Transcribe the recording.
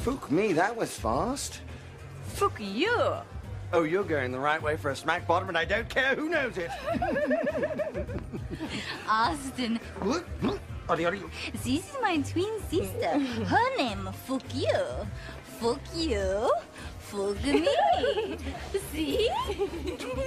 Fook me, that was fast. Fook you. Oh, you're going the right way for a smack bottom, and I don't care who knows it. Austin, this is my twin sister. Her name Fook you. Fook you. Fook me. See?